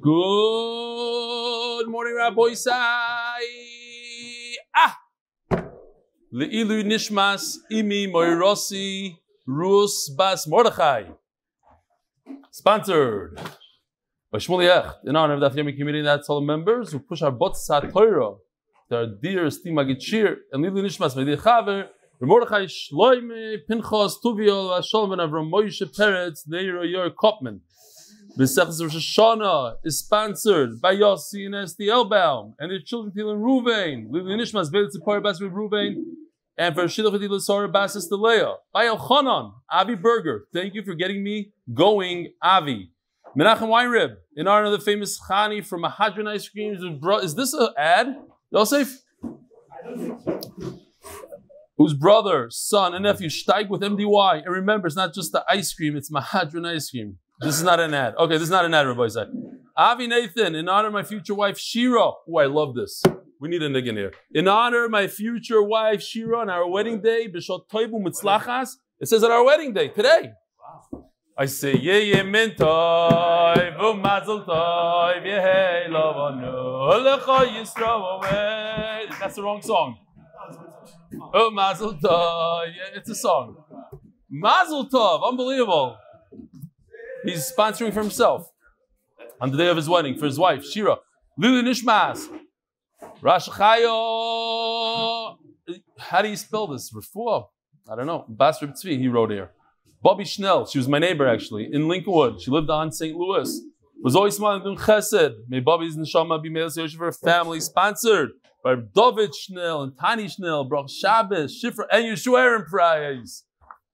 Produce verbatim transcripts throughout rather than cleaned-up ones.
Good morning, Rabbi Sai. Ah! Le'ilu nishmas imi moirosi rus bas Mordechai. Sponsored by Shmuly Hecht in honor of the Daf Yomi Committee and Hatzalah Members who push Harbotzas Hatoira to our dear esteemed Magid Shiur and Le'ilu nishmas my dear chaver Mordechai Shloime Pinchus Tuviya Shloime and Avrohom Moishe Peretz Yor Kopman. Maseches Rosh Hashana is sponsored by Yossi Estie Elbaum and their children Tehila and Reuven. nishmas Bella Wolman bas Reuven and for Shidduch lzecher bas Aliya. By Avi Berger. Thank you for getting me going, Avi. Menachem Weinreb in honor of the famous Chani from Mahadran Ice Creams. Is this an ad? Yosef? I don't think so. Whose brother, son, and nephew steig with M D Y. And remember, it's not just the ice cream, it's Mahadran ice cream. This is not an ad. Okay, this is not an ad, Rabbi Zai. Avi Nathan, in honor of my future wife, Shira. Oh, I love this. We need a nigga in here. In honor of my future wife, Shira, on our wedding day, B'shot Toivu Mitzlachas. It says on our wedding day, today. Wow. I say, yeah, yeah, min toiv, mazel toiv, yeah, lovanu, lecha yisrael away. That's the wrong song. Oh, mazel tov. Yeah, it's a song. Mazel tov. Unbelievable. He's sponsoring for himself on the day of his wedding for his wife, Shira. Lili nishmas. Rosh Hashanah. How do you spell this? Refuah? I don't know. Bas Reb Tzvi, he wrote here. Bobby Schnell. She was my neighbor, actually, in Lincolnwood. She lived on Saint Louis. Was always smiling doing chesed. May Bobby's neshoma be made for her family. Sponsored by David Schnell and Tani Schnell, Baruch Shabbos, Shifra, and Yeshua and Prize.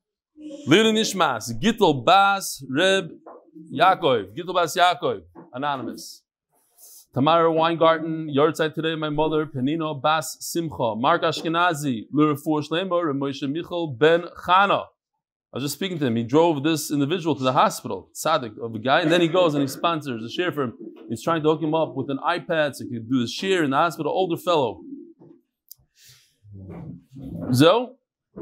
Lili Nishmas, Gittel Bas Reb Yaakov, Gittel Bas Yaakov, anonymous. Tamara Weingarten, yartzheit today, my mother, Penino Bas Simcha, Mark Ashkenazi, L'Refuah Shleima, Reb Moishe Michal Ben Chana. I was just speaking to him. He drove this individual to the hospital, tzaddik of the guy, and then he goes and he sponsors a share for him. He's trying to hook him up with an iPad so he can do the share in the hospital. Older fellow. So,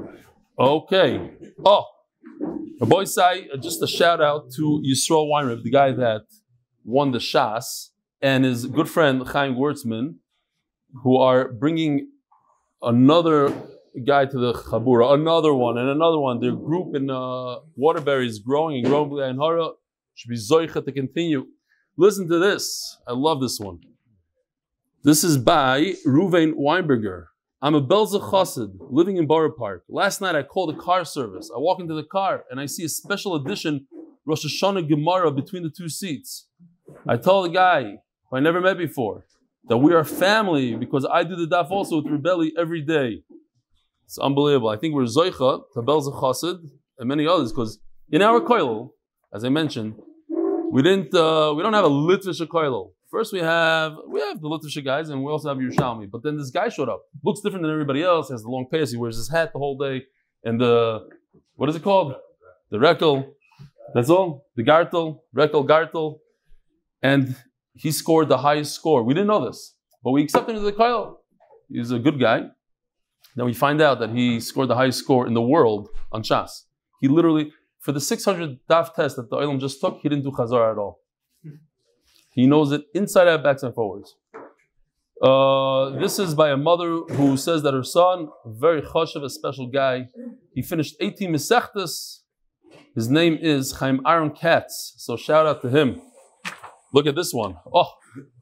okay. Oh, a boy say just a shout out to Yisrael Weinreb, the guy that won the Shas, and his good friend Chaim Wertzman, who are bringing another guy to the Chabura, another one, and another one. Their group in uh, Waterbury is growing and growing, and Hara should be zoicha to continue. Listen to this. I love this one. This is by Rosh Weinberger. I'm a Belzer Chassid living in Borough Park. Last night I called a car service. I walk into the car and I see a special edition Rosh Hashanah Gemara between the two seats. I tell the guy who I never met before that we are family because I do the daf also with Reb Eli every day. It's unbelievable. I think we're zoicha to Belzer Chassid and many others because in our koilel, as I mentioned, we didn't. Uh, we don't have a litvish koilel. First, we have we have the litvish guys, and we also have Yerushalmi. But then this guy showed up. Looks different than everybody else. He has the long pants. He wears his hat the whole day, and the what is it called? The rekel. That's all. The gartel, rekel, gartel, and he scored the highest score. We didn't know this, but we accepted him as the koilel. He's a good guy. Then we find out that he scored the highest score in the world on Shas. He literally, for the six hundred daf test that the Olam just took, he didn't do chazar at all. He knows it inside out, backs and forwards. Uh, this is by a mother who says that her son, very choshev, a special guy, he finished eighteen Masechtas. His name is Chaim Aaron Katz. So shout out to him. Look at this one. Oh,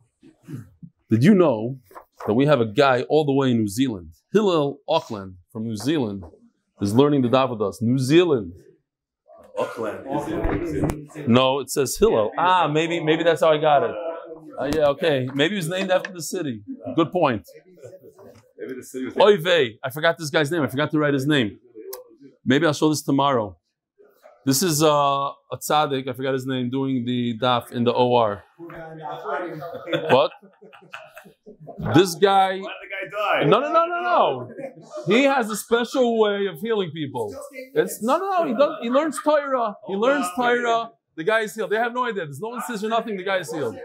did you know that we have a guy all the way in New Zealand? Hillel Auckland from New Zealand is learning the daf with us. New Zealand. Auckland. No, it says Hillel. Ah, maybe maybe that's how I got it. Uh, yeah, okay. Maybe it was named after the city. Good point. Maybe the city was. Oy vey. I forgot this guy's name. I forgot to write his name. Maybe I'll show this tomorrow. This is uh, a tzaddik, I forgot his name, doing the daf in the O R. What? This guy. Why did the guy die? No, no, no, no, no. He has a special way of healing people. It's no, no, no. He does. He learns Torah. He learns Torah. The guy is healed. They have no idea. There's no incision, nothing. The guy is healed.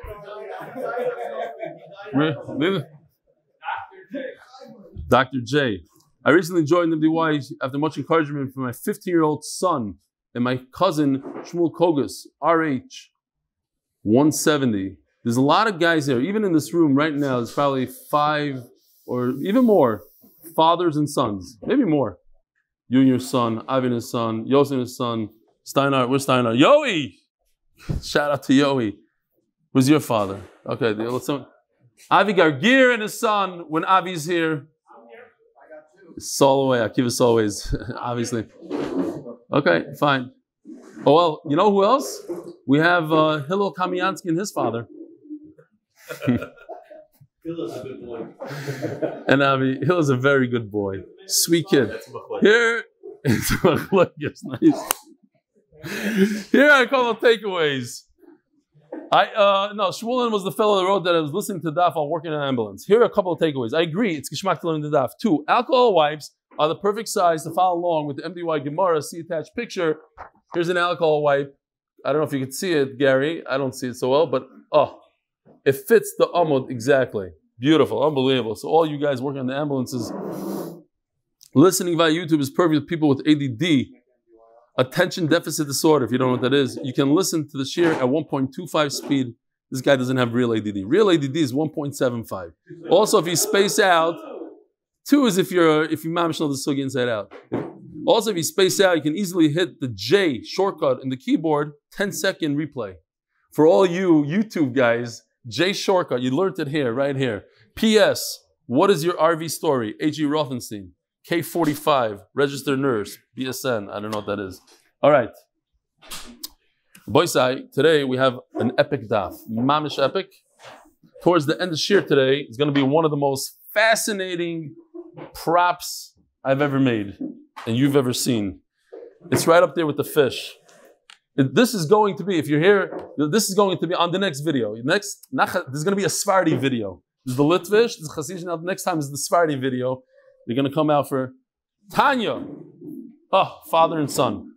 Doctor J. I recently joined M D Y after much encouragement from my fifteen-year-old son and my cousin Shmuly Kogus, R H one seventy. There's a lot of guys here. Even in this room right now, there's probably five or even more fathers and sons, maybe more. You and your son, Avi and his son, Yossi and his son, Steinar. Where's Steinar? Yoey! Shout out to Yoey. Who's your father? Okay, let's. Avi Berger and his son. When Avi's here, I'm here. I got two. Solway, Akiva's always, obviously. Okay, fine. Oh well, you know who else? We have uh, Hillel Kamiansky and his father. Hillel's a good boy. And Avi, Hillel's a very good boy, sweet kid. Here, it's nice. Here are a couple of takeaways. I uh, no, Shmuly was the fellow that wrote that I was listening to Daf while working in an ambulance. Here are a couple of takeaways. I agree, it's Geshmak to learn the Daf. Two, alcohol wipes are the perfect size to follow along with the M D Y Gemara. See attached picture. Here's an alcohol wipe. I don't know if you can see it, Gary. I don't see it so well, but oh, it fits the amud exactly. Beautiful, unbelievable. So all you guys working on the ambulances, listening via YouTube is perfect for people with A D D. Attention deficit disorder, if you don't know what that is. You can listen to the shir at one point two five speed. This guy doesn't have real A D D. Real A D D is one point seven five. Also, if you space out, two is if you're if you mamish know the sugi inside out. Also, if you space out, you can easily hit the J shortcut in the keyboard, ten second replay. For all you YouTube guys, J shortcut, you learned it here, right here. P S. What is your R V story? A G Rothenstein. K forty-five, registered nurse, B S N, I don't know what that is. All right. Boysai, today we have an epic daf, mamish epic. Towards the end of Shir today, it's going to be one of the most fascinating props I've ever made and you've ever seen. It's right up there with the fish. It, this is going to be, if you're here, this is going to be on the next video. Next, there's going to be a Sephardi video. This is the Litvish, this is Chasidish, now the next time is the Sephardi video. They're going to come out for Tanya. Oh, father and son.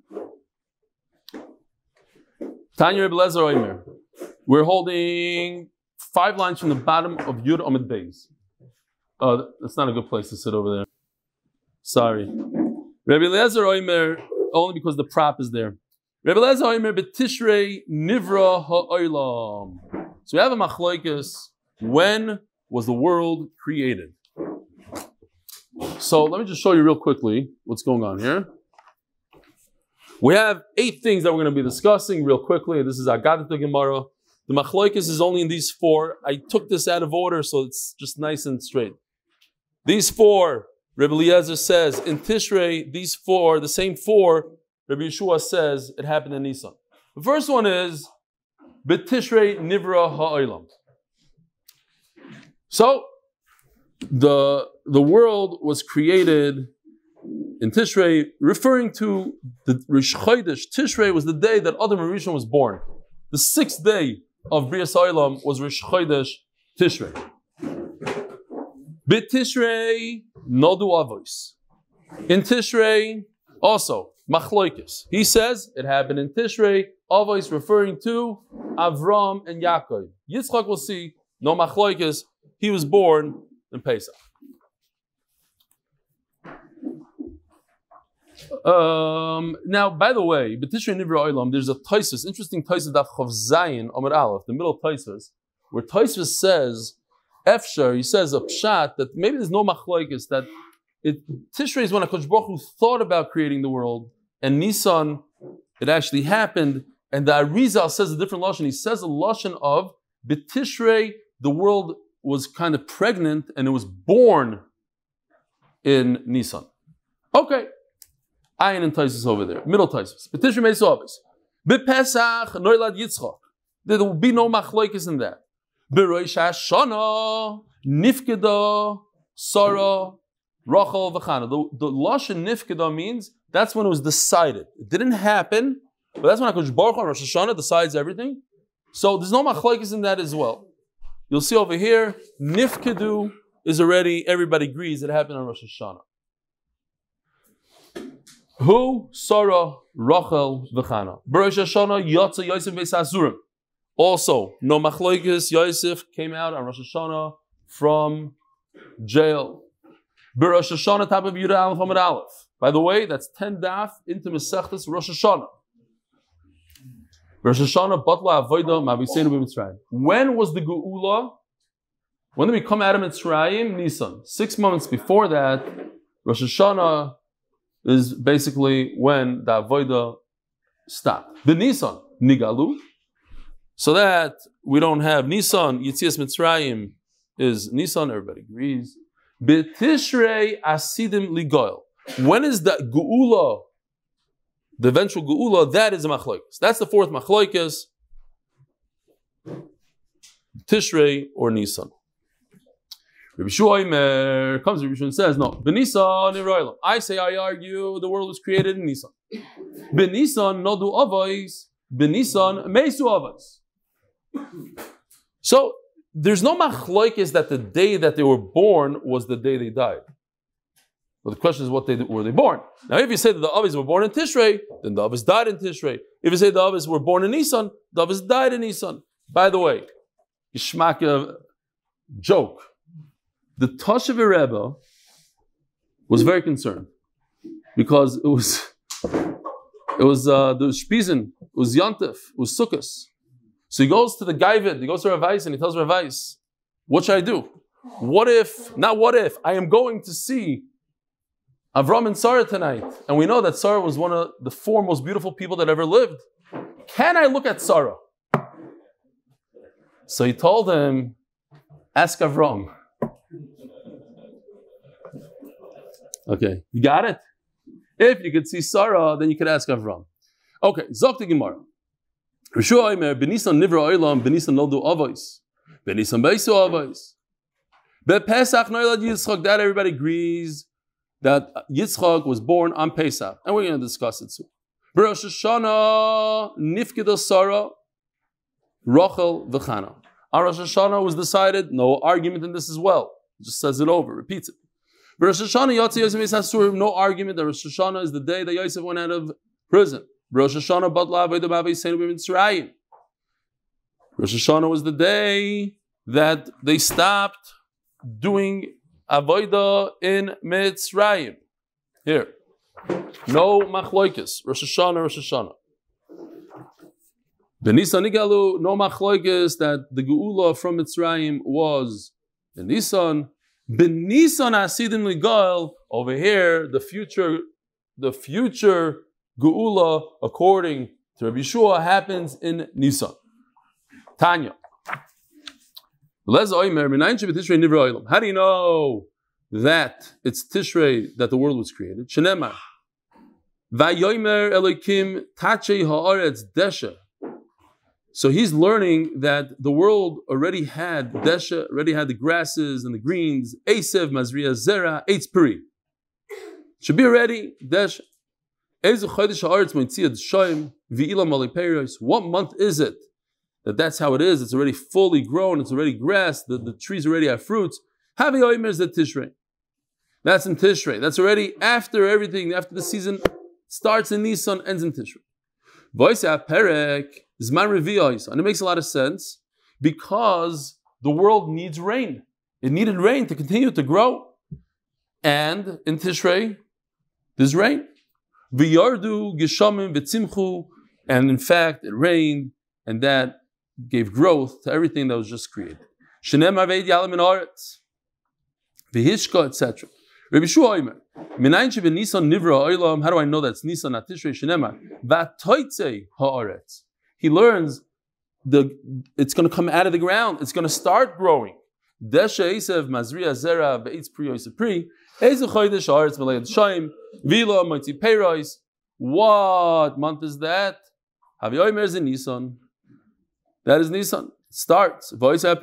Tanya Reb Eliezer Oimer. We're holding five lines from the bottom of Yud Amid Beis. Oh, that's not a good place to sit over there. Sorry. Reb Eliezer Oimer, only because the prop is there. Reb Eliezer Oimer betishrei nivra ha'olam. So we have a machlokes. When was the world created? So let me just show you real quickly what's going on here. We have eight things that we're going to be discussing real quickly. This is Agadat Gemara. The machlokes is only in these four. I took this out of order, so it's just nice and straight. These four, Rebbe Eliezer says, in Tishrei, these four, the same four, Rebbe Yeshua says it happened in Nisan. The first one is, B'Tishrei Nivra Ha'olam. So, the, the world was created in Tishrei, referring to the Rish Chodesh. Tishrei was the day that Adam Rishon was born. The sixth day of Brias Ha'olam was Rish Chodesh Tishrei. Bit Tishrei Nodu Avos. In Tishrei, also Machlokes. He says it happened in Tishrei. Avos referring to Avrohom and Yaakov. Yitzchak will see no Machlokes. He was born in Pesach. Um, now, by the way, B'Tishrei Nivra Olam, there's a Tosfos, interesting Tosfos Daf Chav Zayin Amud Aleph, the middle Tosfos, where Tosfos says, Efshar, he says a pshat that maybe there's no machlokes, that it, Tishrei is when HaKadosh Baruch Hu thought about creating the world, and Nisan, it actually happened, and the Arizal says a different lashon. He says a lashon of B'Tishrei, the world was kind of pregnant, and it was born in Nisan. Okay. Ayin and Tosfos over there. Middle Tosfos. B'Tishrei Meis Avos. B'Pesach Noilad Yitzchak. There will be no machlokes in that. B'Rosh Hashanah Nifkeda Sarah Rachel V'Chana. The, the lashon Nifkeda means that's when it was decided. It didn't happen, but that's when HaKadosh Baruch Hu on Rosh Hashanah decides everything. So there's no machlokes in that as well. You'll see over here, Nifkedu is already, everybody agrees it happened on Rosh Hashanah. Who? Sarah, Rachel, V'Chana. B'Rosh Hashanah, Yotza, Yosef, Ve'Sazurim. Also, no machlokes, Yosef came out on Rosh Hashanah from jail. B'Rosh Hashanah, top of Yudah Aleph Amud Aleph. By the way, that's ten daf into Maseches Rosh Hashana. Rosh Hashanah batla avoda ma'aviseinu b'Mitzrayim. When was the Geula? When did we come out of Mitzrayim? Nisan. Six months before that, Rosh Hashanah is basically when the avoda stopped. The Nisan nigalu, so that we don't have Nisan. Yitzias Mitzrayim is Nisan. Everybody agrees. B'Tishrei asidim ligoil. When is the Geula? The eventual Geula, that is a machlokes. That's the fourth machlokes. Tishrei or Nisan. Rabbi Shloime comes to Rabbi Shloime and says, no, B'Nisan Niraylam. I say, I argue, the world was created in Nisan. B'Nisan nodu avos, B'Nisan meisu avos. So, there's no machlokes that the day that they were born was the day they died. Well, the question is, what day were they born? Now, if you say that the Avis were born in Tishrei, then the Avis died in Tishrei. If you say the Avis were born in Nisan, the Avis died in Nisan. By the way, Yishmak joke. The Toshev Rebbe was very concerned because it was it was uh, the Shpizin, it was Yantif, it was Sukkos. So he goes to the Gaivid, he goes to Rav Weiss and he tells Rav Weiss, what should I do? What if, not what if, I am going to see Avrohom and Sarah tonight, and we know that Sarah was one of the four most beautiful people that ever lived. Can I look at Sarah? So he told him, ask Avrohom. Okay, you got it? If you could see Sarah, then you could ask Avrohom. Okay, Zok the Gemara. Rishu Omer, B'Nisan Nivra Olam, B'Nisan Noldu Avos, B'Nisan Beisu Avos. Be'Pesach Noilad Yitzchak, that everybody agrees that Yitzchak was born on Pesach, and we're going to discuss it soon. Rosh Hashanah Nifkida Sarah Rachel V'Chana. On Rosh Hashanah was decided, no argument in this as well. It just says it over, repeats it. Rosh Hashanah Yotzi Yosef Asurim, no argument that Rosh Hashanah is the day that Yosef went out of prison. Rosh Hashanah Batla Avodah B'Aviseinu B'Mitzrayim. Rosh Hashanah was the day that they stopped doing Avodah in Mitzrayim. Here. No machloikis. Rosh Hashanah, Rosh Hashanah. B'Nisan Nigalu, no machloikis that the Geula from Mitzrayim was in Nisan. B'Nisan Asidim Ligal, over here, the future, the future Geula, according to Rabbi Yeshua, happens in Nisan. Tanya. How do you know that it's Tishrei that the world was created? Shenemar. Vayomer Elokim Tachei Haaretz Desha. So he's learning that the world already had Desha, already had the grasses and the greens. Esev Mazriya Zera Eitz Peri. Should be ready. Desha. What month is it that that's how it is? It's already fully grown. It's already grass. The, the trees already have fruits. Havi Omer is the Tishrei. That's in Tishrei. That's already after everything. After the season starts in Nisan, ends in Tishrei. Voisa Perek Zman Revi'os, and it makes a lot of sense because the world needs rain. It needed rain to continue to grow, and in Tishrei there's rain. V'yardu geshamim v'tzimchu, and in fact it rained, and that gave growth to everything that was just created. Shenem aved yalam in aretz, v'hishka, et cetera. Rabbi Shua Omer, minayin shebe Nisan nivra olam. How do I know that's Nisan not Tishrei? Shenemar v'toitzei haaretz. He learns the it's going to come out of the ground. It's going to start growing. Desha Esev Mazriya Zera Ve'itz Pri Yosef Pri. Ezu Chodesh Haaretz Melayad Shaim Vila Moitzi Peiros. What month is that? Havi Omer is in Nisan. That is Nisan. It starts. That's the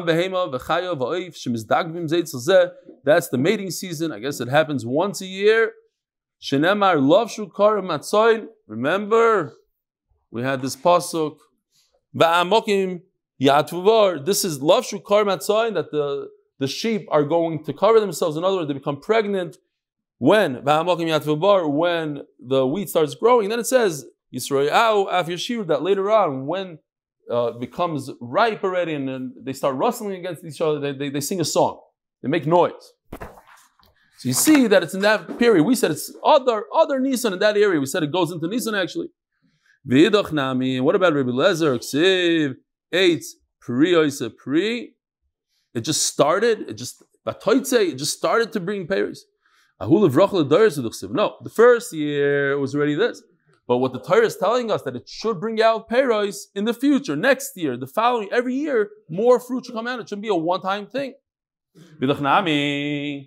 mating season. I guess it happens once a year. Shenemar Lovshu Karim Matzoin. Remember, we had this pasuk. Ba'amokim Yatvuvar. This is Lovshu Karim Matzoin, that the the sheep are going to cover themselves. In other words, they become pregnant when Ba'amokim Yatvuvar, when the wheat starts growing. Then it says Yisrael Af Yashir, that later on when Uh, becomes ripe already, and then they start rustling against each other. They, they, they sing a song. They make noise. So you see that it's in that period. We said it's other other Nisan in that area. We said it goes into Nisan actually. V'idach nami. What about Rebbe Lezer? Ksiv eitz pri oisa pri. It just started. It just batoitze. It just started to bring pears. Ahul vrachel dayers u'duchsiv. No, the first year was already this. But what the Torah is telling us that it should bring out peros in the future, next year, the following, every year, more fruit should come out. It shouldn't be a one-time thing. V'idach nami.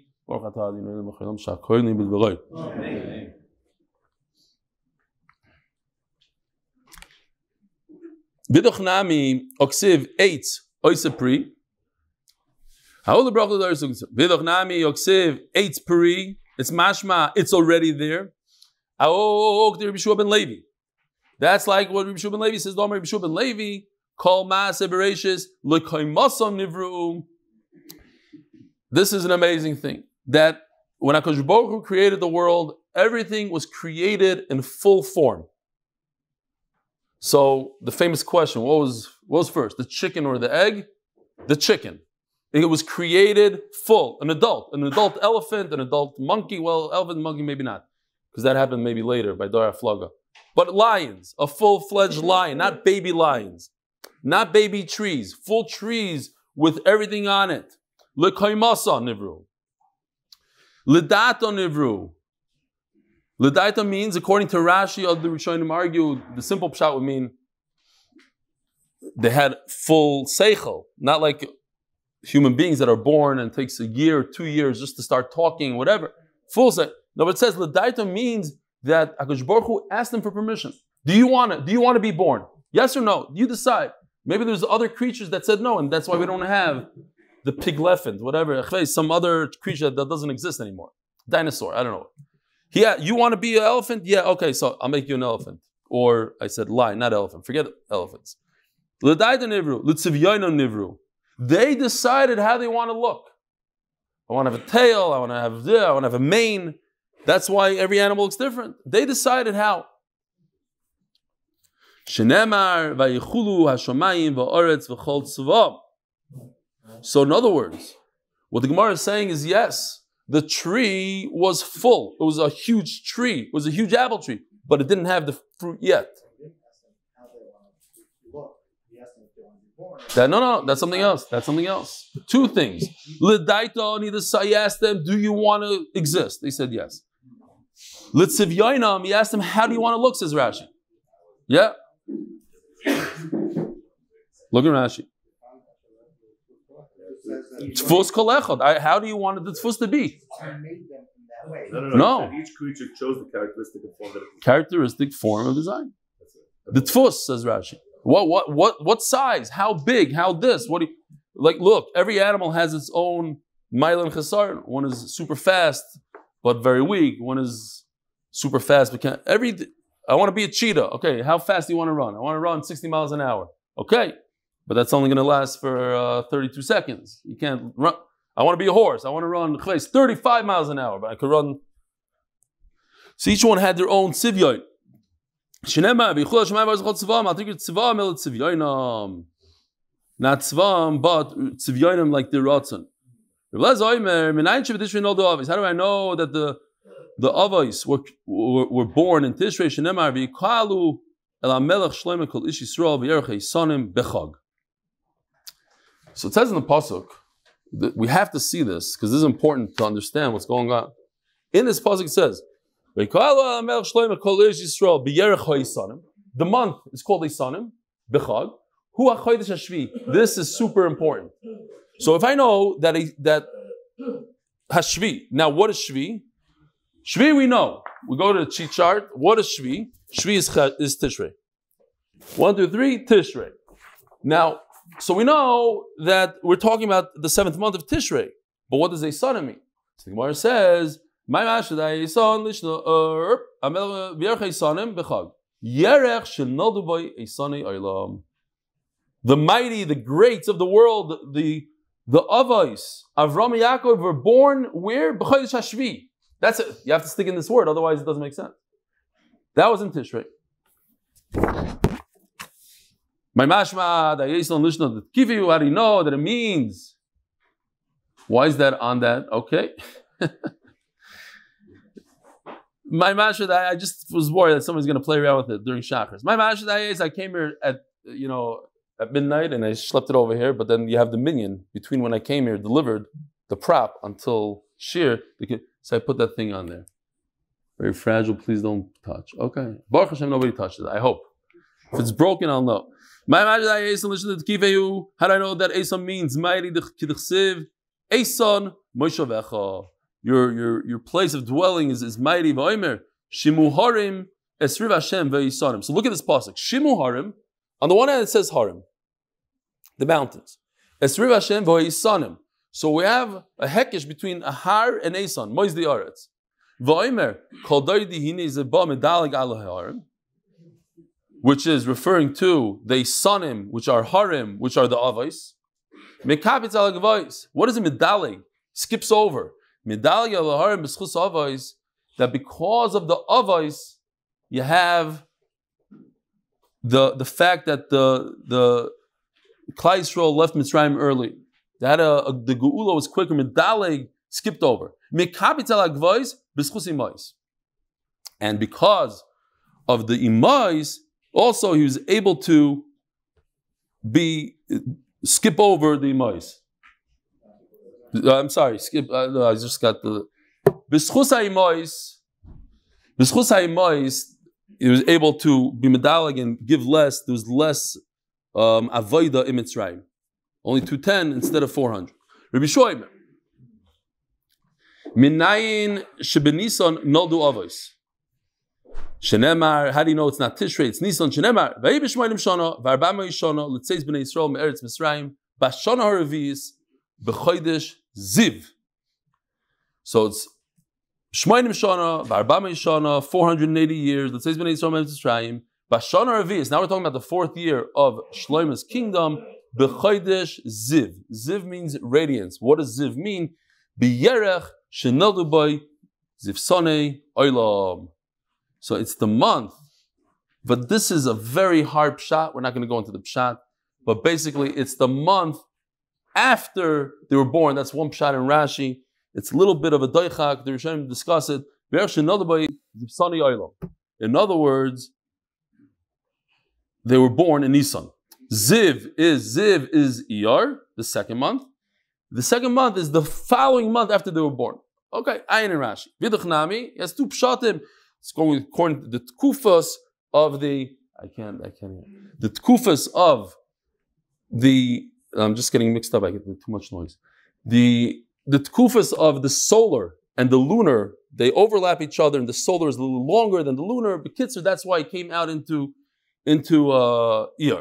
Bidach nami oksiv eitz oisapri. How the bracha there is bidach nami oksiv eitz peri. It's mashma. It's already there. Aok the Rabbi Shua ben Levi. That's like what Rabbi Shua ben Levi says. Don't Rabbi Shua ben Levi call maaseh bereishis lekaymasam nivru. This is an amazing thing. That when HaKadosh Baruch Hu created the world, everything was created in full form. So the famous question, what was, what was first, the chicken or the egg? The chicken. It was created full, an adult, an adult elephant, an adult monkey. Well, elephant and monkey maybe not, because that happened maybe later by Dora Flaga. But lions, a full-fledged lion, not baby lions, not baby trees, full trees with everything on it. L'kaimasa nivru. L'data nivru. L'data means, according to Rashi, all the Rishonim argue, the simple pshat would mean they had full seichel, not like human beings that are born and it takes a year, two years just to start talking, whatever. Full seichel. No, but it says l'data means that HaKadosh Baruch Hu asked them for permission. Do you want to? Do you want to be born? Yes or no? You decide. Maybe there's other creatures that said no, and that's why we don't have the pig elephant, whatever, some other creature that doesn't exist anymore. Dinosaur, I don't know. Yeah, you want to be an elephant? Yeah, okay, so I'll make you an elephant. Or I said lion, not elephant. Forget elephants. They decided how they want to look. I want to have a tail, I want to have this, I want to have a mane. That's why every animal looks different. They decided how. So in other words, what the Gemara is saying is yes, the tree was full. It was a huge tree. It was a huge apple tree, but it didn't have the fruit yet. That, no, no, that's something else. That's something else. Two things. L'daito, he asked them, do you want to exist? They said yes. L'tzivyoinam, he asked them, how do you want to look, says Rashi. Yeah. Look at Rashi. Tfus kol echad. How do you want the tfus to be? No, no, no. No. Each creature chose the characteristic of form that it Characteristic form of design. The tfus, says Rashi. What, what, what, what size? How big? How this? What do you, like, look, every animal has its own mile and chesar. One is super fast, but very weak. One is super fast, but can't. Every, I want to be a cheetah. Okay, how fast do you want to run? I want to run sixty miles an hour. Okay. But that's only going to last for uh, thirty-two seconds. You can't run. I want to be a horse. I want to run thirty-five miles an hour, but I could run. So each one had their own tzivyoin. Not tzvam, but tzivyoinim like the ratzon. How do I know that the the avos were, were, were born in Tishrei? Shenemar v'yikalu el melech Shloime kol ish Yisrael v'yerchei sonim bechag. So it says in the pasuk that we have to see this because this is important to understand what's going on. In this pasuk it says, "The month is called Isanim Bechag. Hu hachodesh hashvi." This is super important. So if I know that a, that hashvi, now what is shvi? Shvi we know. We go to the cheat chart. What is shvi? Shvi is, is Tishrei. One, two, three, Tishrei. Now. So we know that we're talking about the seventh month of Tishrei. But what does Eisanim mean? So the Gemara says, "My mashadai Eisan lishna erb amel v'yerchei Eisanim bechag yerech shenoldu boy Eisani olam." The mighty, the greats of the world, the the avos, Avrohom and Yaakov were born where? B'chodesh hashvi. That's it. You have to stick in this word, otherwise it doesn't make sense. That was in Tishrei. My mashma, the Yisrael Lishna, the Kivu, how do you know that it means? Why is that on that? Okay. My masha that I just was worried that somebody's going to play around with it during Shachris. My masha that is I came here at, you know, at midnight and I schlepped it over here, but then you have the minion between when I came here, delivered the prop until Shir. So I put that thing on there. Very fragile, please don't touch. Okay. Baruch Hashem, nobody touched it, I hope. If it's broken, I'll know. My masha that is how do I know that Eson means mighty kidchsiv? Eson Moishe vecha. Your, your, your place of dwelling is, is mighty. V'omer shimu harim esriv Hashem ve'isanim. So look at this pasuk. Shimu harim. On the one hand, it says harim, the mountains. Esriv Hashem ve'isanim. So we have a hekesh between a har and esan. Mois the aretz. V'omer kol doidi hine zeba medalig ala harim, which is referring to the isanim, which are harim, which are the avos. Mekabitz ala gavos. What is a medalig? Skips over. Medalig ala harim b'schus avos. That because of the avos, you have the the fact that the the Klal Yisrael left Mitzrayim early. They had a, a the Geula was quicker. Medalig skipped over. Mekabitz ala gavos b'schus imais. And because of the imais, also he was able to be skip over the imais. Uh, I'm sorry, skip. Uh, no, I just got the b'schus ha'imais. B'schus ha'imais, he was able to be medalig and give less. There was less um, avoida in Mitzrayim. Only two ten instead of four hundred. Rabbi Shloime. Minayin shebenisan noldu avos. Shenemar, how do you know it's not Tishrei? It's Nisan. Shenemar, v'yi b'shmoinim shana, v'arba'mai shana, l'tzeis b'nei Yisrael me'eretz Mitzrayim, b'shana ha'revi'is, b'chodesh ziv. So it's shmoinim shana, v'arba'mai shana, four hundred eighty years, l'tzeis b'nei Yisrael me'eretz Mitzrayim, b'shana ha'revi'is. Now we're talking about the fourth year of Shloime's kingdom, b'chodesh ziv. Ziv means radiance. What does ziv mean? B'yerech sheneldu b'y ziv sonei oilam. So it's the month, but this is a very hard pshat. We're not going to go into the pshat, but basically it's the month after they were born. That's one pshat in Rashi. It's a little bit of a doichak. The Rishonim discuss it. In other words, they were born in Nisan. Ziv is Ziv is Iyar, the second month. The second month is the following month after they were born. Okay, ayin in Rashi. Vidachnami, he has two pshatim. It's going according to the tkufas of the, I can't, I can't hear. The tkufas of the, I'm just getting mixed up, I get too much noise. The, the tkufas of the solar and the lunar, they overlap each other, and the solar is a little longer than the lunar. But Kitzer, that's why it came out into, into uh, Iyar.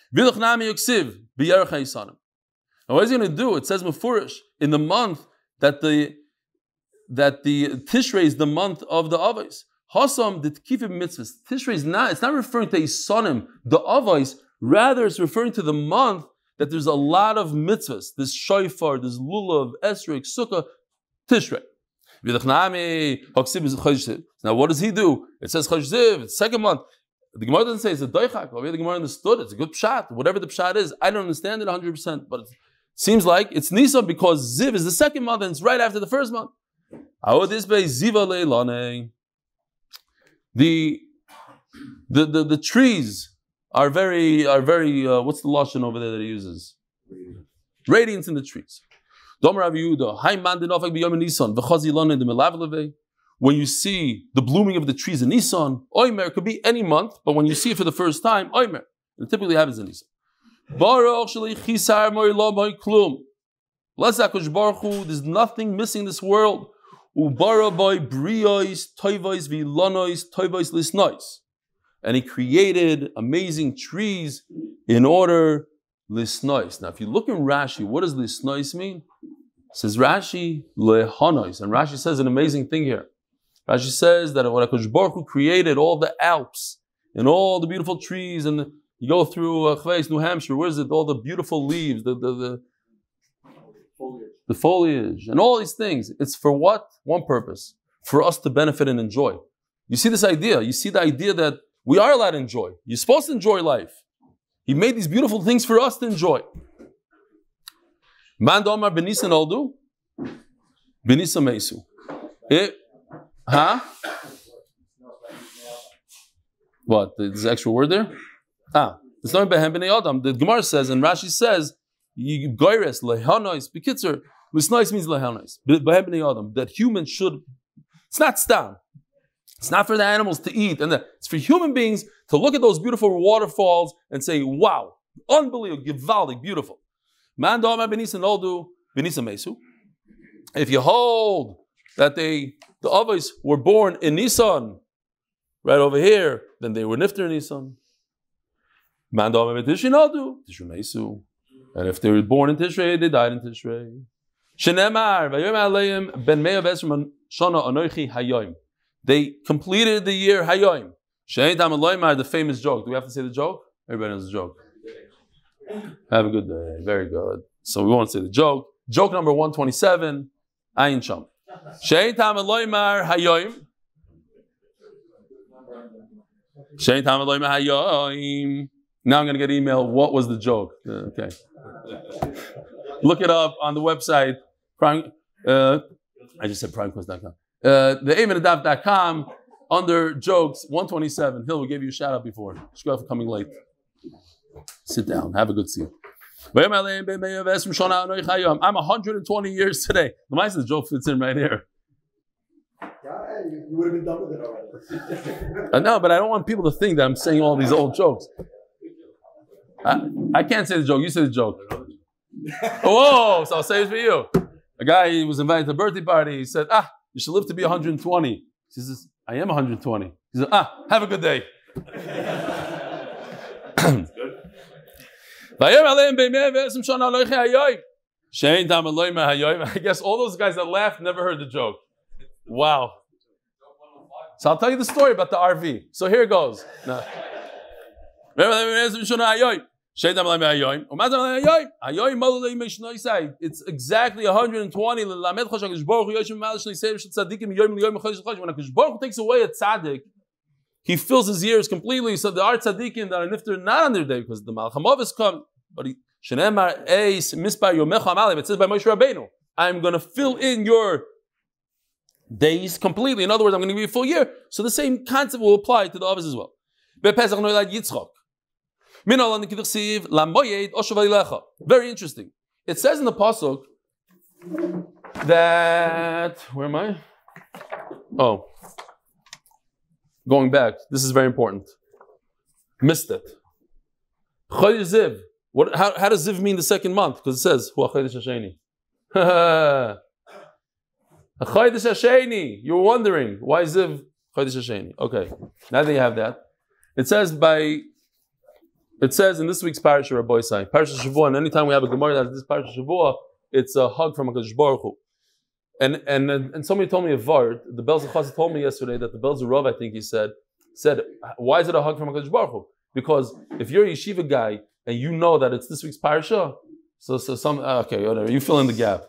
Now what is he going to do? It says Mefurish, in the month that the, that the Tishrei is the month of the Avos. Hasam the Tkifim mitzvahs. Tishrei is not, it's not referring to Isanim, the Avos, rather it's referring to the month that there's a lot of mitzvahs. This shofar, this lulav, esrog, sukkah, Tishrei. Now what does he do? It says Chodesh Ziv, it's second month. The Gemara doesn't say it's a doichak. Maybe the Gemara understood. It's a good pshat. Whatever the pshat is, I don't understand it one hundred percent, but it seems like it's Nisan because Ziv is the second month and it's right after the first month. The, the, the, the trees are very, are very uh, what's the lashon over there that he uses? Radiance in the trees. When you see the blooming of the trees in Nisan, Oymer, it could be any month, but when you see it for the first time, Oymer, it typically happens in Nisan. There's nothing missing in this world. And he created amazing trees in order lisnois. Now, if you look in Rashi, what does lisnois mean? It says Rashi lehanois, and Rashi says an amazing thing here. Rashi says that when HaKadosh Baruch Hu created all the Alps and all the beautiful trees, and the, you go through uh, Chveis, New Hampshire, where is it? All the beautiful leaves, the the, the foliage. the foliage, and all these things. It's for what? One purpose: for us to benefit and enjoy. You see this idea? You see the idea that we are allowed to enjoy. You're supposed to enjoy life. He made these beautiful things for us to enjoy. Man domar benisan oldu, benisan meisu. Huh? What? There's an extra word there? Ah, it's not behem b'nei adam. The Gemara says, and Rashi says, you goyres lehanois b'kitzer. Lisnois means lehanois. Behem b'nei adam. That humans should. It's not stam. It's not for the animals to eat, and the, it's for human beings to look at those beautiful waterfalls and say, "Wow, unbelievable, gewaldig, beautiful." Man da'amar b'nisan oldu b'nisan mesu. If you hold that they, the Avos were born in Nisan, right over here, then they were nifter in Nisan. Man da'amar b'tishrei oldu tishrei mesu. And if they were born in Tishrei, they died in Tishrei. Shenemar v'yom aleim ben mea v'esrim shana anochi hayoim. They completed the year hayoim. Shein tam aloymar, the famous joke. Do we have to say the joke? Everybody knows the joke. Have a good day. Very good. So we won't say the joke. Joke number one twenty-seven. Ayin sham. Shein tam aloymar hayoim. Shein tam aloymar hayoim. Now I'm going to get email. What was the joke? Uh, okay. Look it up on the website. Prime. Uh, I just said primequest dot com. Uh, the aim dot com under jokes one twenty-seven. Hill, we gave you a shout out before. Screw for coming late. Sit down. Have a good seat. I'm one hundred twenty years today. The mice the joke fits in right here. Yeah, you would have been done with it already. I know, but I don't want people to think that I'm saying all these old jokes. I, I can't say the joke. You say the joke. Whoa! So I'll say it for you. A guy he was invited to a birthday party. He said, "Ah, you should live to be one hundred twenty." He says, "I am one hundred twenty." He said, "Ah, have a good day." I guess all those guys that laughed never heard the joke. Wow. So I'll tell you the story about the R V. So here it goes. No. It's exactly one hundred twenty. When HaKadosh Baruch Hu takes away a tzaddik, he fills his ears completely. So there are tzaddikim that are nifter not on their day because the Malcham Avos come. But he, it says by Moishe Rabbeinu, I'm going to fill in your days completely. In other words, I'm going to give you a full year. So the same concept will apply to the Avos as well. Very interesting. It says in the pasuk that where am I? Oh, going back. This is very important. Missed it. Chodesh Ziv. What? How, how does Ziv mean the second month? Because it says Hu Chodesh Hasheni. Chodesh Hasheni. You're wondering why Ziv Chodesh Hasheni. Okay, now that you have that, it says by. It says in this week's parasha, Rabbi Sai, parasha Shavua, and anytime we have a Gemara that is this parasha Shavua, it's a hug from HaKadosh Baruch Hu. And and and somebody told me a vart. The Bella Wolman told me yesterday that the Bella Wolman, I think he said, said, why is it a hug from HaKadosh Baruch Hu? Because if you're a yeshiva guy and you know that it's this week's parasha, so so some okay, whatever, you fill in the gap.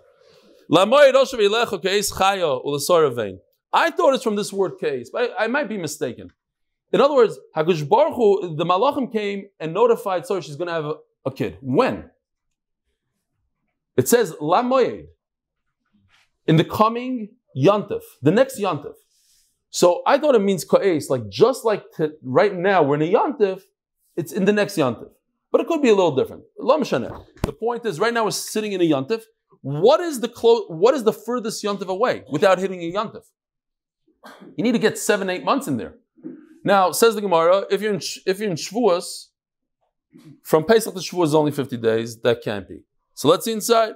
I thought it's from this word case, but I, I might be mistaken. In other words, HaKadosh Baruch Hu, the Malachim came and notified Sarah she's going to have a, a kid. When? It says, La Moed. In the coming Yantif, the next Yantif. So I thought it means Ka'es, like just like to, right now we're in a Yantif, it's in the next Yantif. But it could be a little different. The point is, right now we're sitting in a Yantif. What is the clo- What is the furthest Yantif away without hitting a Yantif? You need to get seven, eight months in there. Now, says the Gemara, if you're in, if you're in Shavuos, from Pesach to Shavuos is only fifty days. That can't be. So let's see inside.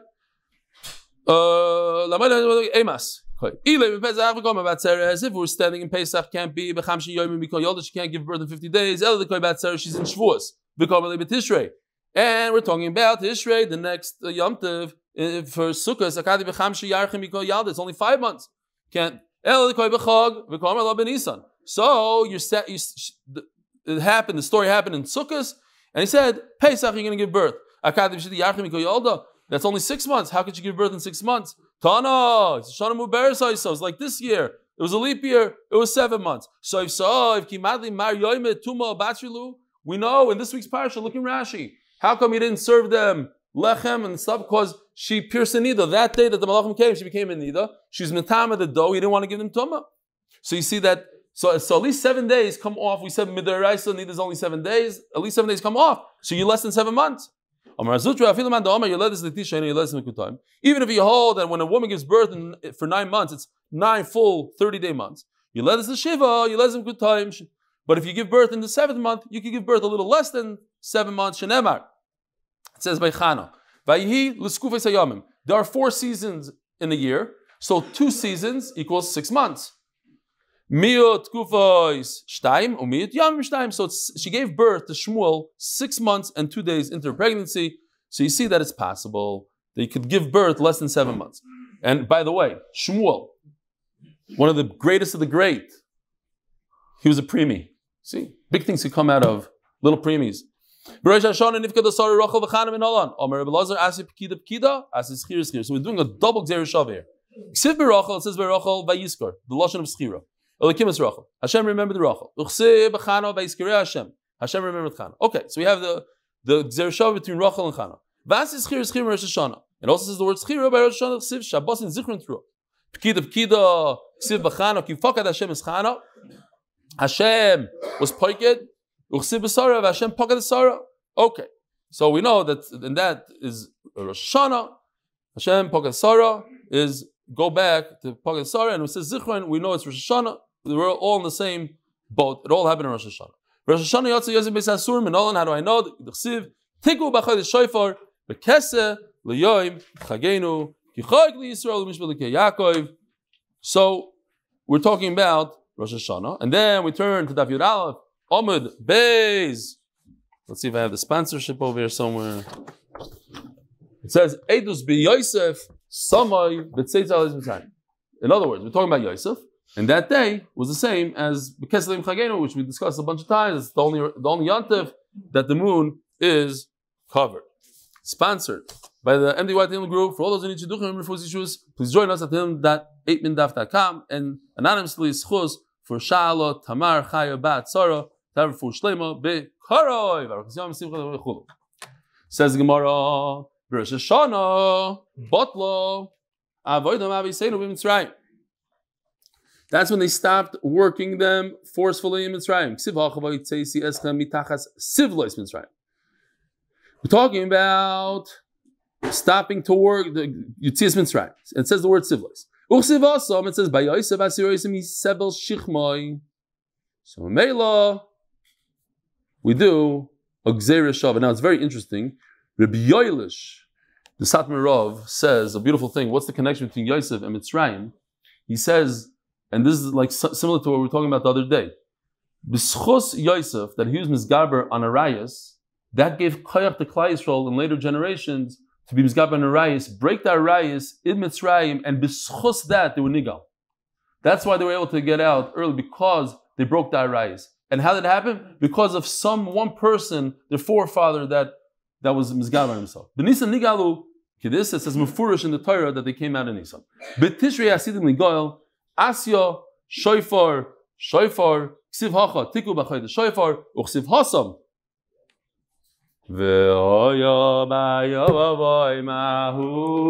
Uh, if we're standing in Pesach, can't be. She can't give birth in fifty days. She's in Shavuos. And we're talking about Tishrei, the next uh, Yom Tov, uh, for Sukkot. It's only five months. Can't. So you said you, it happened. The story happened in Sukkot, and he said, "Pesach, you're going to give birth." That's only six months. How could you give birth in six months? Tana, it's like this year. It was a leap year. It was seven months. So if so, if kimadli mar yoyme tuma batrilu, we know in this week's parasha, look in Rashi. How come he didn't serve them lechem and stuff? Because she pierced a nida. That day that the malachim came, she became a nida. She's metama the dough. He didn't want to give them tuma. So you see that So, so at least seven days come off. We said midaraisa need is only seven days. At least seven days come off. So you're less than seven months. Even if you hold that when a woman gives birth in, for nine months, it's nine full thirty-day months. You let us the shiva, you let us good time. But if you give birth in the seventh month, you can give birth a little less than seven months. Shenemar. It says by Chana. There are four seasons in a year, so two seasons equals six months. So it's, she gave birth to Shmuel six months and two days into her pregnancy. So you see that it's possible that you could give birth less than seven months. And by the way, Shmuel, one of the greatest of the great, he was a preemie. See, big things could come out of little preemies. Rosh Hashanah nifka dasari rachel v'chanim inolan. Omer Rebbe Lazar asi pkida pkida asi schir schir. So we're doing a double gzeir shav here. Ksiv berachel, it says berachel vayiskar, the lashon of schira. Elikimus rachel. Hashem remembered the rachel. Uchse b'chana vayiskare Hashem. Hashem remembered Chana. Okay, so we have the the gzeir shav between rachel and Chana. Vasi schir schir Rosh Hashanah. It also says the word schira by Rosh Hashanah ksiv shabbos and zichron through. Pkida pkida ksiv b'chana kifakad Hashem is Chana. Hashem was poiked. Okay, so we know that and that is Rosh Hashanah. Hashem Pagad Sarah is go back to Pagad Sarah, and it says Zichron. We know it's Rosh Hashanah. We're all in the same boat. It all happened in Rosh Hashanah. Rosh Hashanah Yotzi Yossi Beis Asur Minolan. How do I know? The Chsiv Tiku B'Chad Shofar B'Kese L'Yoim Chagenu Kichag L'Yisrael L'Mishbel Yaakov. So we're talking about Rosh Hashanah, and then we turn to Daf Yud Aleph. Amud Beis. Let's see if I have the sponsorship over here somewhere. It says Eidus Bi Yosef Samay B'Tzeitzal Mitzrayim. In other words, we're talking about Yosef, and that day was the same as B'Kesleim Chagenu, which we discussed a bunch of times. It's the only the only yontif that the moon is covered. Sponsored by the M D Y Tehillim group. For all those who need to do issues, please join us at tehillim dot eight min daf dot com and anonymously schuz for Shala Tamar Chaya Bat Sarah. Shloime be Karoi. Says the Gemara, Rosh Hashanah, Botlo, Avoidam Avi Seinu b'Mitzrayim. That's when they stopped working them forcefully in Mitzrayim. We're talking about stopping to work the Yitzias Mitzrayim. It says the word Sivlois. Uchsivasam, it says by Yosef Asiroisim Yisebel Shichmoi. So Mela. We do a Gzeir Shav. Now it's very interesting. Rabbi Yoelish, the Satmar Rav, says a beautiful thing. What's the connection between Yosef and Mitzrayim? He says, and this is like similar to what we were talking about the other day. B'schos Yosef, that he was Mizgaber on Arayas, that gave Koyach to Klai Yisrael in later generations to be Mizgaber on Arayas, break the Arayas in Mitzrayim, and b'schos that they were Nigal. That's why they were able to get out early, because they broke the Arayas. And how did it happen? Because of some one person, their forefather, that, that was Mizgaber himself. B'nisan Nigalu, Kedis, it says Mefurish in the Torah that they came out in Nisan. B'tishrei Asidim Ligoyel, Asya, Shofar, Shofar, Ksiv Hacha, Tiku B'Chayde Shofar, Uchsiv Hasam. Ve'oya ba'ya v'avoy mahu,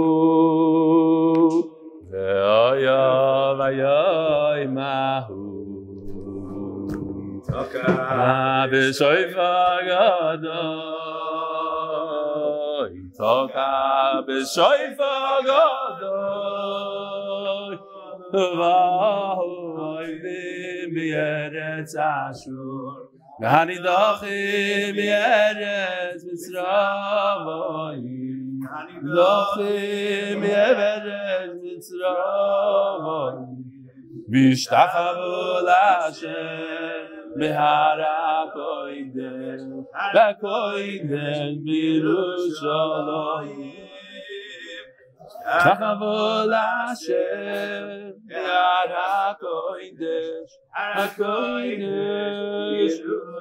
Ve'oya ba'ya mahu. Toka b'shoifar gadol, Toka b'shoifar gadol, V'hoidim b'yeretz Ashur, V'hanidachim b'yeretz Mitzrayim, V'hanidachim b'yeretz Mitzrayim, V'ishtachavu l'Hashem, Behara koidesh, Bakoidesh, Birushalayim. Tachavu l'Hashem, Behara koidesh, Bakoidesh,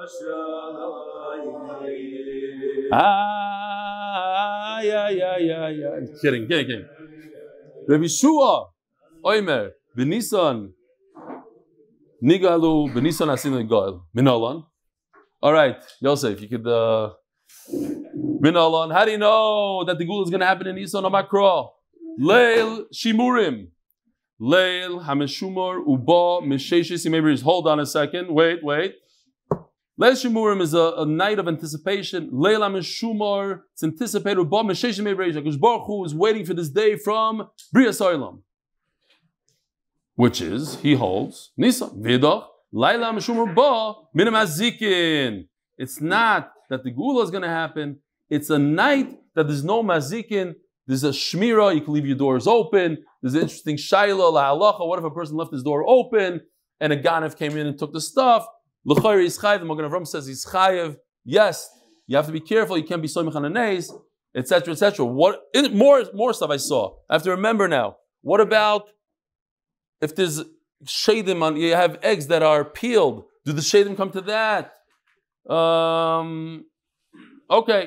Birushalayim. Ay, ay, ay, ay, ay. Kidding, kidding, kidding. Rabbi Shua, Oimer, B'Nisan, Nigalu b'Nisan asin l'goel minalan. All right, Yosef, you could uh, minalan. How do you know that the gula is going to happen in Nisan or Makro? Leil shimurim, Leil hameshumor uba misheshis yimei. Hold on a second. Wait, wait. Leil Shemurim is a, a night of anticipation. Leil hameshumor, it's anticipated. Uba misheshis yimei. Because Baruch Hu is waiting for this day from Brias Olam, which is, he holds, Nisan. Vidach, Laila hameshumor ba minim azikin. It's not that the Gula is going to happen. It's a night that there's no mazikin. There's a shmira. You can leave your doors open. There's an interesting shaila la halacha. What if a person left his door open and a ganav came in and took the stuff? Lzecher is chayiv. The Magid Avrohom says he's chayiv. Yes, you have to be careful. You can't be soymech on a nays, et cetera, et cetera. What more? More stuff I saw. I have to remember now. What about if there's shadim on? You have eggs that are peeled. Do the shadim come to that? Um. Okay.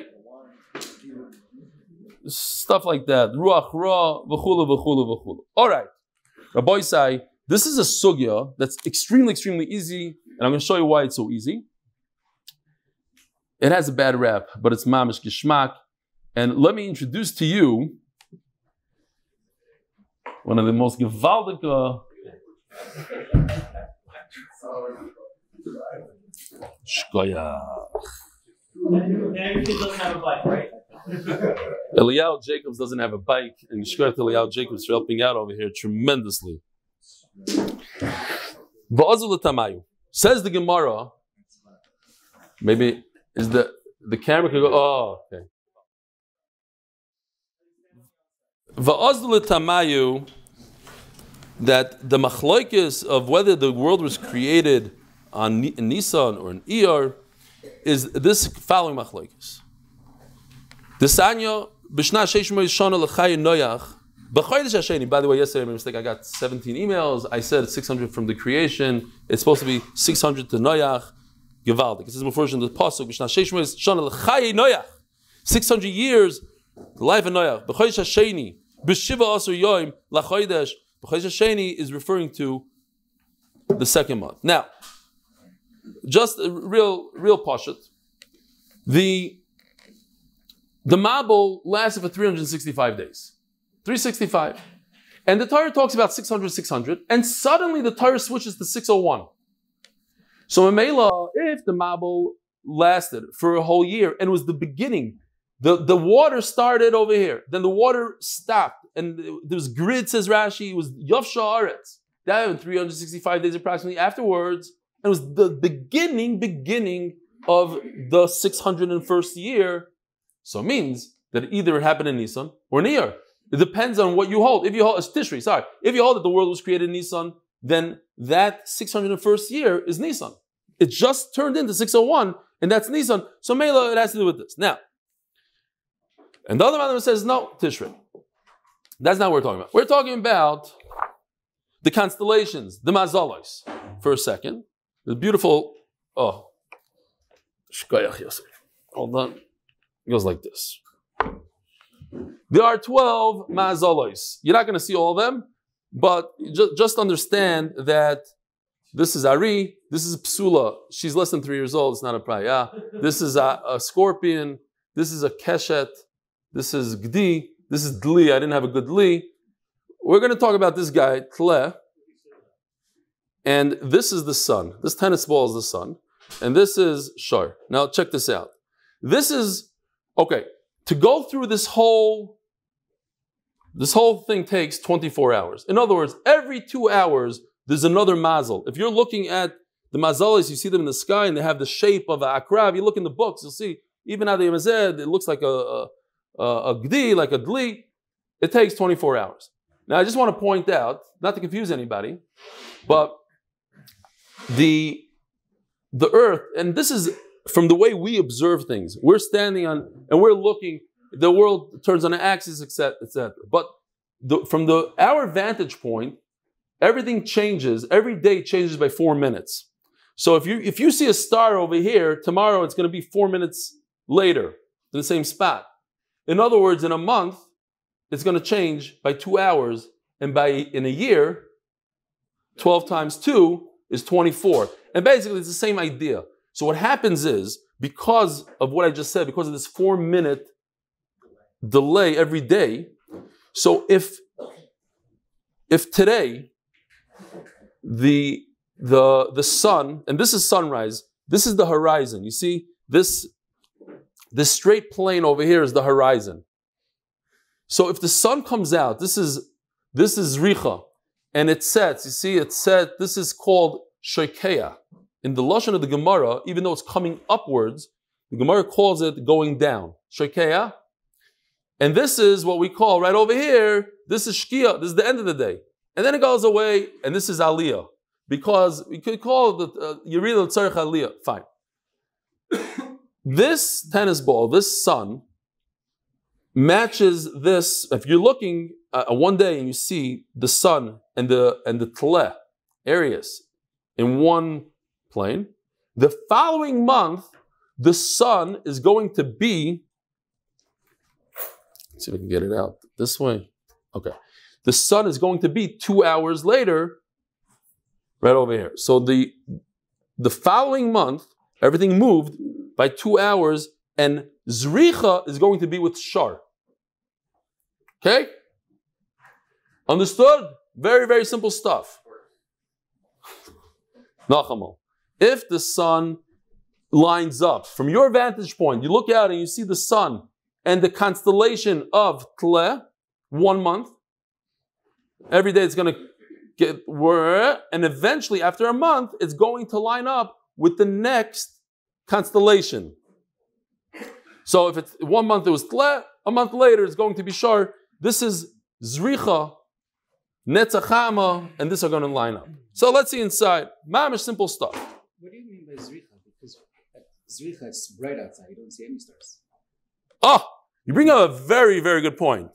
Stuff like that. Ruach ra, v'chulu, v'chulu, v'chulu. All right. Rabbi say, this is a sugya that's extremely, extremely easy, and I'm going to show you why it's so easy. It has a bad rap, but it's mamish gishmak. And let me introduce to you one of the most gewaldige shkoyach. Your kid doesn't have a bike, right? Eliyahu Jacobs doesn't have a bike, and Shkoyach to Eliyahu Jacobs for helping out over here tremendously. Va'azul tamayu says the Gemara. Maybe is the the camera could go. Oh, okay. Va'azul tamayu that the machloikis of whether the world was created on Nisan or an Iyar is this following machloikis. The Sanya b'shna sheish mois shana l'chay noyach b'chodesh hasheni. By the way, yesterday I made a mistake. I got seventeen emails. I said six hundred from the creation. It's supposed to be six hundred to noyach. Gevaldik. It says before in the pasuk b'shna sheish mois shana l'chay noyach. Six hundred years, the life of Noach. B'chodesh hasheni b'shiva asur yoim l'chodesh. B'chodesh hasheni is referring to the second month. Now, just a real, real pashut. The The Mabul lasted for three hundred sixty-five days. three hundred sixty-five. And the Torah talks about six hundred, six hundred, and suddenly the Torah switches to six oh one. So in Mela, if the Mabul lasted for a whole year and was the beginning, the, the water started over here, then the water stopped, and there was grid, says Rashi, it was Yavsha Aretz. That happened three hundred sixty-five days approximately afterwards. It was the beginning, beginning of the six hundred first year. So it means that either it happened in Nisan or Niyar. It depends on what you hold. If you hold, it's Tishri, sorry. If you hold that the world was created in Nisan, then that six hundred first year is Nisan. It just turned into six oh one, and that's Nisan. So Mela, it has to do with this. Now, and the other man says, no, Tishri. That's not what we're talking about. We're talking about the constellations, the Mazalos. For a second, the beautiful, oh, Shkoyach Yosef. Hold on. It goes like this. There are twelve Mazalos. You're not going to see all of them, but ju- just understand that this is Ari, this is Psula. She's less than three years old. It's not a Praya. This is a, a scorpion. This is a Keshet. This is Gdi. This is Dli. I didn't have a good Dli. We're going to talk about this guy, Tle. And this is the sun. This tennis ball is the sun. And this is Shar. Now check this out. This is Okay, to go through this whole, this whole thing takes twenty-four hours. In other words, every two hours, there's another mazel. If you're looking at the mazalis, you see them in the sky and they have the shape of an akra. If you look in the books, you'll see, even Adi Mazed, it looks like a, a, a gdi, like a dli. It takes twenty-four hours. Now, I just want to point out, not to confuse anybody, but the, the earth, and this is from the way we observe things, we're standing on, and we're looking, the world turns on an axis, et cetera, et cetera. But the, from the our vantage point, everything changes. Every day changes by four minutes. So if you if you see a star over here, tomorrow it's going to be four minutes later in the same spot. In other words, in a month, it's going to change by two hours, and by in a year, twelve times two is twenty-four. And basically, it's the same idea. So what happens is, because of what I just said, because of this four-minute delay every day, so if if today the the the sun, and this is sunrise, this is the horizon. You see, this this straight plane over here is the horizon. So if the sun comes out, this is this is richa, and it sets. You see, it set. This is called shokeya. In the lashon of the Gemara, even though it's coming upwards, the Gemara calls it going down. Shokeya. And this is what we call right over here. This is shkia. This is the end of the day, and then it goes away, and this is Aliya, because we could call it Yerida lzecher Aliya. Fine. This tennis ball, this sun, matches this. If you're looking uh, one day and you see the sun and the and the tle areas in one plane, the following month the sun is going to be. Let's see if I can get it out this way. Okay, the sun is going to be two hours later, right over here. So the the following month, everything moved by two hours, and zricha is going to be with shar. Okay? Understood? Very, very simple stuff. Nachamal. If the sun lines up, from your vantage point, you look out and you see the sun and the constellation of Tle, one month, every day it's going to get, and eventually after a month, it's going to line up with the next constellation. So if it's one month it was Tle, a month later it's going to be Shar. This is Zricha, Netzachama, and this are going to line up. So let's see inside. Mamish, simple stuff. What do you mean by Zricha? Because Zricha is bright outside, you don't see any stars. Oh, you bring up a very, very good point.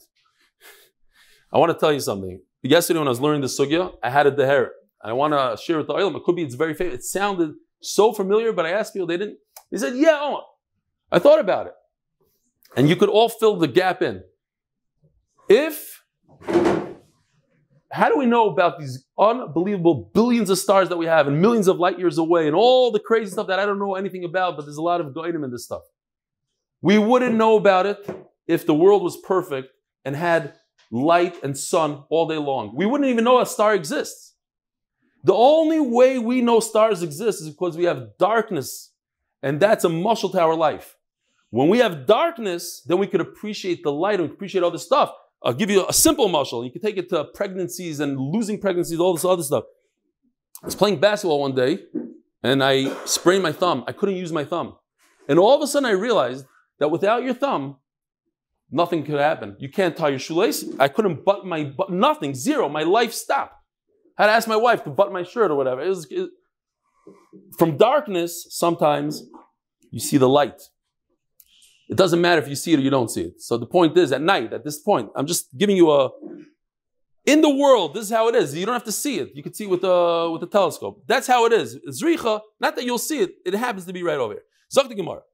I want to tell you something. Yesterday when I was learning the sugya, I had a deher. I want to share with the oil. It could be it's very famous. It sounded so familiar, but I asked people, they didn't. They said, yeah, oh, I thought about it. And you could all fill the gap in. If, how do we know about these unbelievable billions of stars that we have and millions of light years away and all the crazy stuff that I don't know anything about, but there's a lot of goyim in this stuff. We wouldn't know about it if the world was perfect and had light and sun all day long. We wouldn't even know a star exists. The only way we know stars exist is because we have darkness, and that's a mashal to our life. When we have darkness, then we could appreciate the light and appreciate all this stuff. I'll give you a simple mashal. You can take it to pregnancies and losing pregnancies, all this other stuff. I was playing basketball one day, and I sprained my thumb. I couldn't use my thumb. And all of a sudden I realized that without your thumb, nothing could happen. You can't tie your shoelace. I couldn't button my, but nothing, zero. My life stopped. I had to ask my wife to button my shirt or whatever. It was, it, from darkness, sometimes you see the light. It doesn't matter if you see it or you don't see it. So the point is, at night, at this point, I'm just giving you a, in the world, this is how it is. You don't have to see it. You can see it with a, with a telescope. That's how it is. Zricha, not that you'll see it, it happens to be right over here. Zok the Gemara.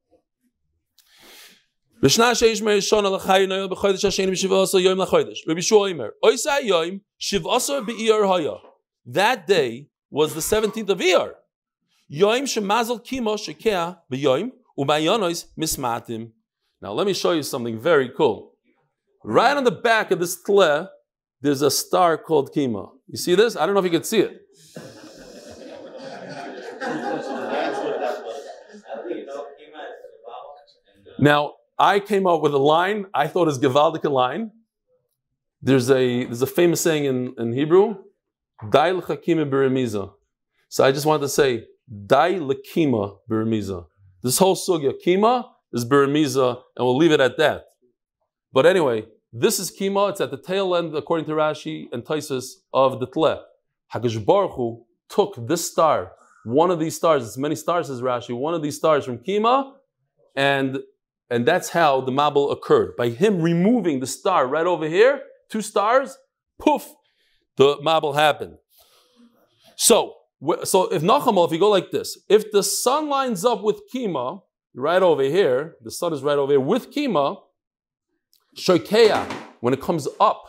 That day was the seventeenth of Iyar. Now let me show you something very cool. Right on the back of this tle, there's a star called Kima. You see this? I don't know if you can see it. Now, I came up with a line, I thought is gewaldige line. There's a there's a famous saying in, in Hebrew, Dai l'chakima b'remiza. So I just wanted to say, Dai l'kima b'remiza. This whole sugya, kima, is b'remiza, and we'll leave it at that. But anyway, this is kima, it's at the tail end, according to Rashi and Taisus, of the tle. HaKadosh Baruch Hu took this star, one of these stars, it's many stars, says Rashi, one of these stars from kima, and And that's how the mabul occurred. By him removing the star right over here, two stars, poof, the mabul happened. So, so if Nachamal, if you go like this, if the sun lines up with Kima, right over here, the sun is right over here with Kima, Shokeya, when it comes up,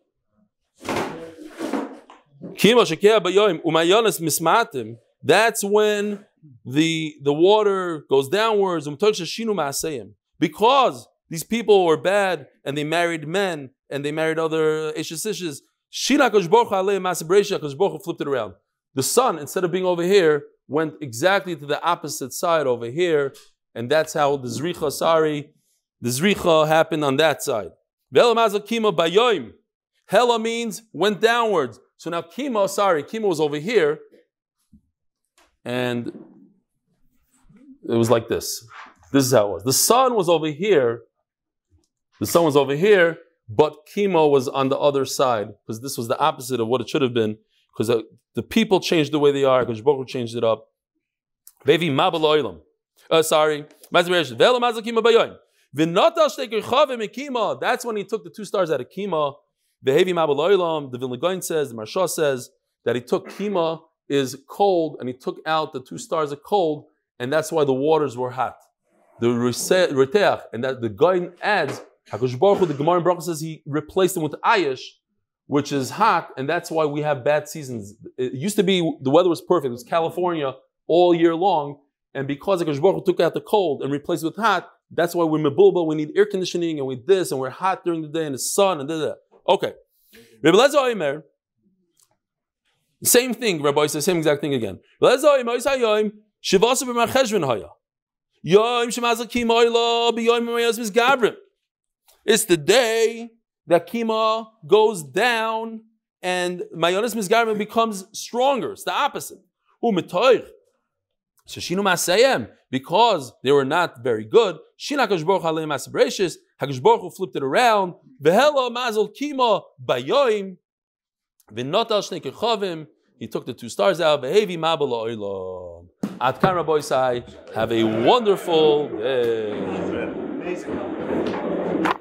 Kima Shokeya Bayoim, Umayonis Mismatim, that's when the, the water goes downwards, because these people were bad and they married men and they married other Eshesishes, Shina Hakadosh Baruch Hu Alei Ma'aseh Bereishis, Hakadosh Baruch Hu flipped it around. The sun, instead of being over here, went exactly to the opposite side over here, and that's how the zricha, sorry, the zricha happened on that side. Ve'ela mazal kima bayoim. Hela means went downwards. So now kima, sorry, kima was over here, and it was like this. This is how it was. The sun was over here. The sun was over here, but kima was on the other side, because this was the opposite of what it should have been, because the, the people changed the way they are, because Baruch Hu changed it up. Vevi mabel oilam. Uh, sorry. That's when he took the two stars out of kima. Behevi mabel oilam. The Vilna Gaon says, the Marsha says that he took kima is cold, and he took out the two stars of cold, and that's why the waters were hot. The reteach, and that the Gaon adds, Hakadosh Baruch Hu, the Gemara in Baruch says he replaced them with ayish, which is hot, and that's why we have bad seasons. It used to be the weather was perfect. It was California all year long, and because Hakadosh Baruch Hu took out the cold and replaced it with hot, that's why we're mebulba. We need air conditioning, and we this, and we're hot during the day, and the sun, and da da. Okay, Rebbe Lezer Omer, same thing. Rabbi says same exact thing again. Lezer Omer Yom Shivasa b'Marcheshvan Haya Yom Shemazal Kima Oila b'Yom Mayos Mizgabrim. It's the day that Kima goes down and Mayonis Mizgarman becomes stronger. It's the opposite. Because they were not very good, Hakadosh Baruch Hu flipped it around. He took the two stars out. Have a wonderful day.